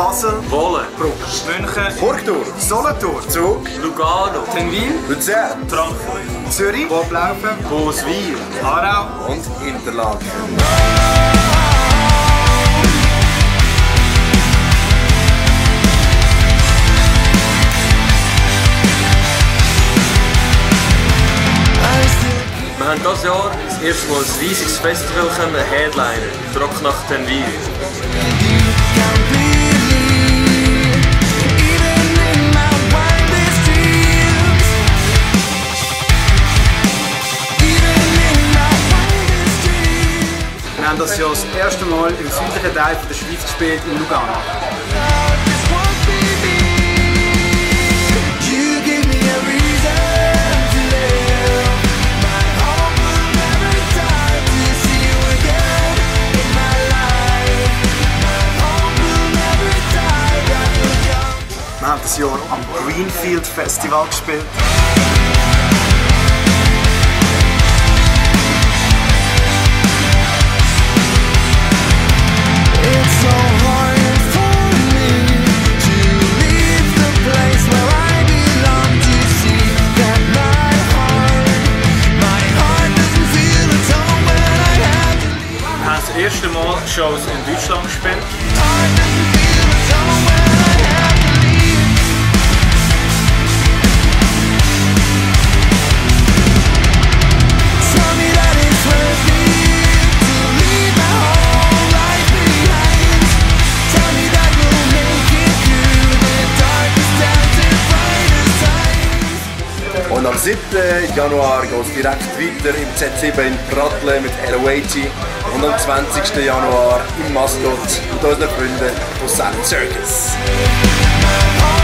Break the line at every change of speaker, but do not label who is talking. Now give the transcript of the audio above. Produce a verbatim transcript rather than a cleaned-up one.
Basel,
Wohlen,
Bruck,
München,
Burgdorf, Solothurn, Zug,
Lugano,
Tenwil,
Luzern,
Frankfurt,
Zürich, Oblaufen,
Boswil,
Aarau
und Interlaken.
Wir haben dieses Jahr das erste Mal ein riesiges Festival können headlinen, Rock nach Tenwil.
Wir haben das Jahr das erste Mal im südlichen Teil der Schweiz gespielt, in Lugano. Wir haben das Jahr am Greenfield Festival gespielt.
Wir haben das erste Mal Shows in Deutschland gespielt.
Und am siebten Januar geht es direkt weiter im Z sieben in Pratteln mit Hello eighty und am zwanzigsten Januar im Mascot mit unseren Freunden von Silent Circus.